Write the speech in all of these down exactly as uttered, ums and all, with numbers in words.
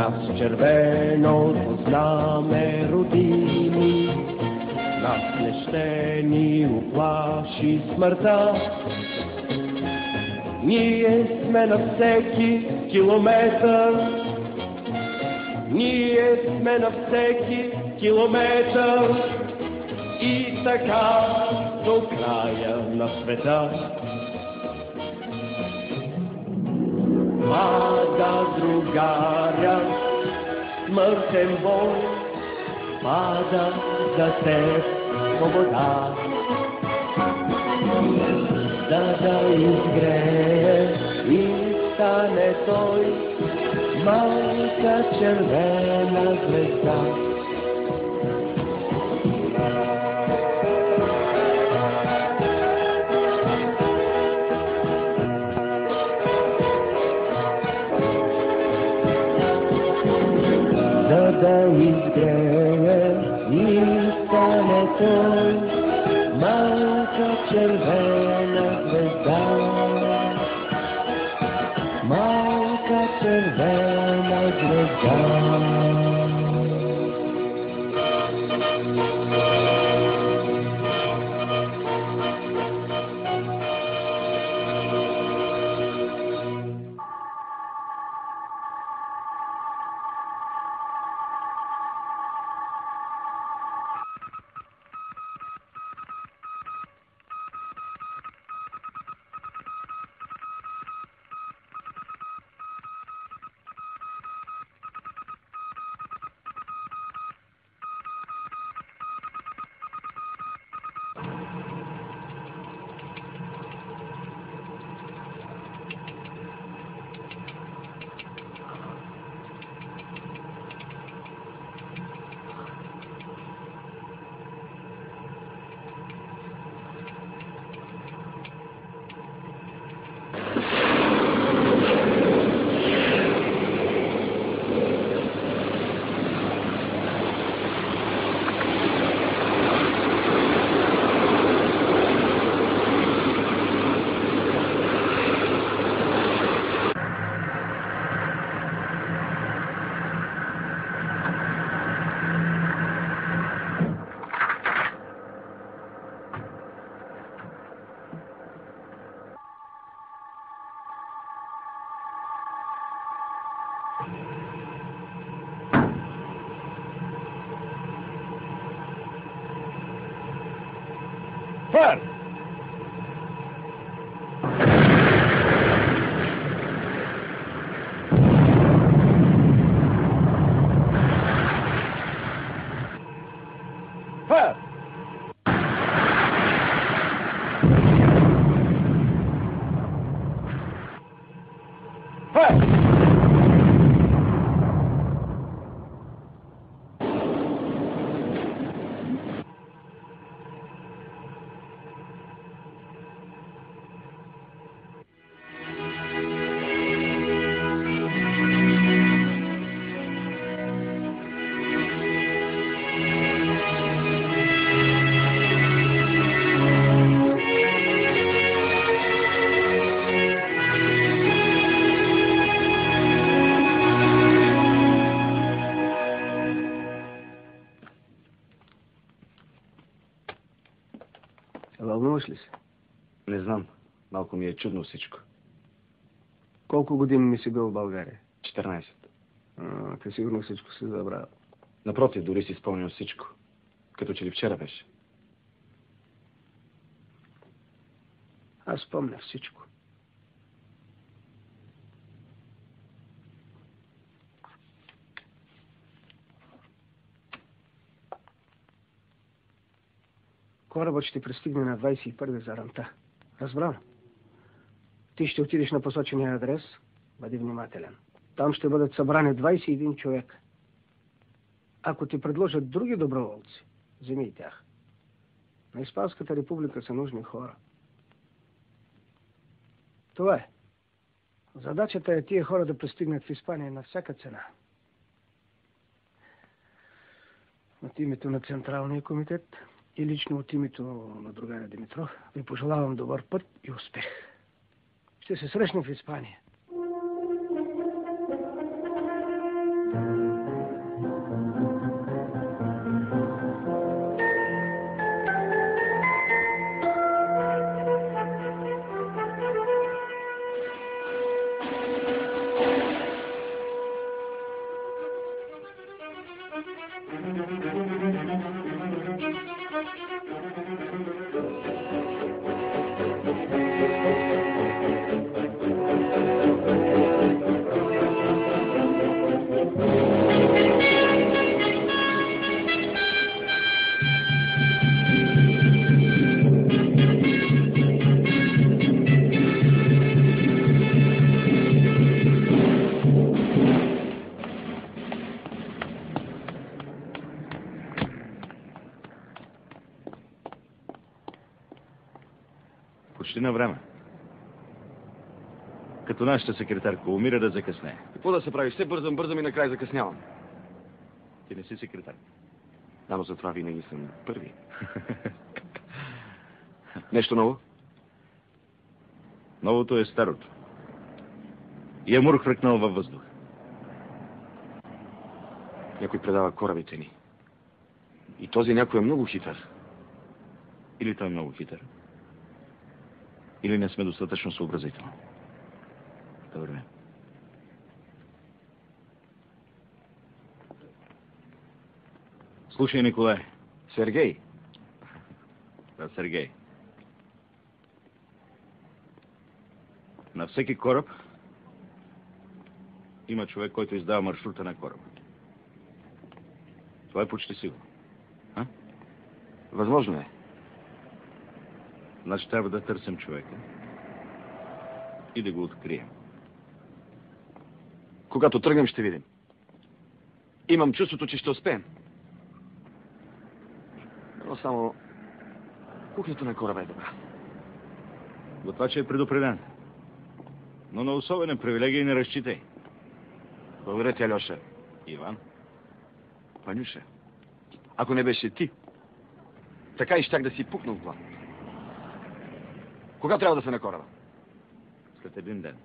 нас червеното знаме родини, нас не ще ни уплаши смъртта. Ние сме на всеки километър, ние сме на всеки километър и така до края на света. Пада, другаря, смъртен бой, пада за теб свобода. Да да изгрее и стане той малка червена звезда. Да да изгрее и стане той малка червена звезда, малка червена звезда. Фер! Фер! Фер! Вълнуваш ли се? Не знам. Малко ми е чудно всичко. Колко години не си бил в България? четиринайсет. А, те сигурно всичко си забравил. Напротив, дори си спомням всичко. Като че ли вчера беше. Аз спомня всичко. Корабът ще пристигне на двайсет и първи за ранта. Разбрано. Ти ще отидеш на посочения адрес. Бъди внимателен. Там ще бъдат събрани двайсет и един човек. Ако ти предложат други доброволци, вземи и тях. На Испанската република са нужни хора. Това е. Задачата е тия хора да пристигнат в Испания на всяка цена. От името на Централния комитет и лично от името на другаря Димитров ви пожелавам добър път и успех. Ще се срещнем в Испания. Почти на време. Като нашата секретарка умира да закъсне. Какво да се прави? Все бързам, бързам и накрая закъснявам. Ти не си секретар. Да, но затова винаги съм първи. Нещо ново? Новото е старото. И Амур хвъркнал във въздух. Някой предава корабите ни. И този някой е много хитър. Или той е много хитър, или не сме достатъчно съобразителни. Добре. Слушай, Николай. Сергей. Да, Сергей. На всеки кораб има човек, който издава маршрута на кораба. Това е почти сигурно. А? Възможно е. Значи трябва да търсим човека и да го открием. Когато тръгнем, ще видим. Имам чувството, че ще успеем. Но само кухнята на кораба е добра. До това, че е предупреден. Но на особена привилегия не разчитай. Благодаря ти, Алеша. Иван? Ванюша, ако не беше ти, така и щях да си пукнал в глава. Кога трябва да се на кораба? След един ден.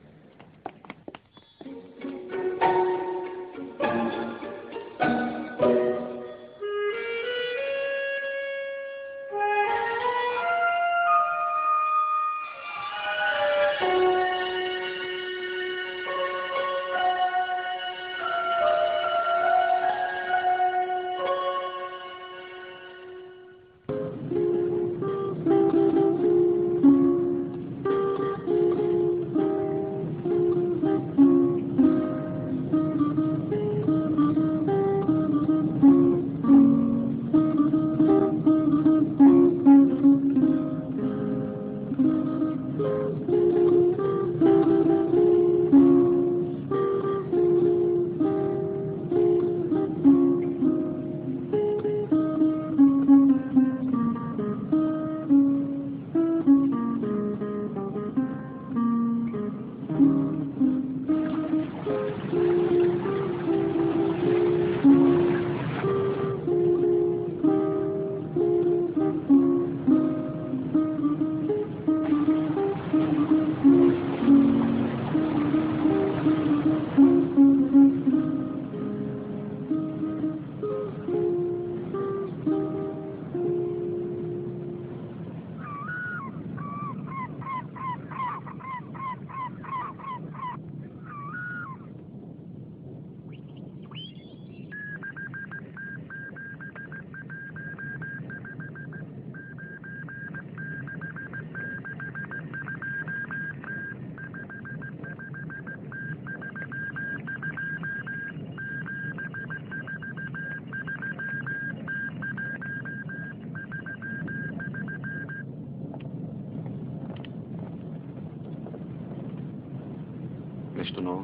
Нещо ново?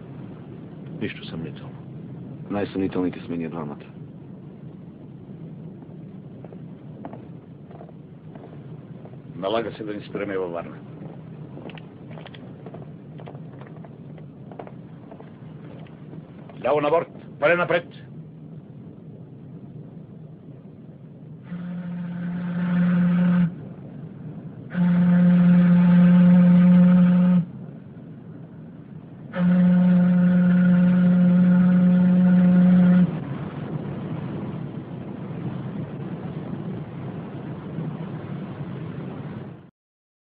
Нищо съмнително. Най-съмнителните сме ние двамата. Налага се да ни спреме във Варна. Ляво на борт, пале напред.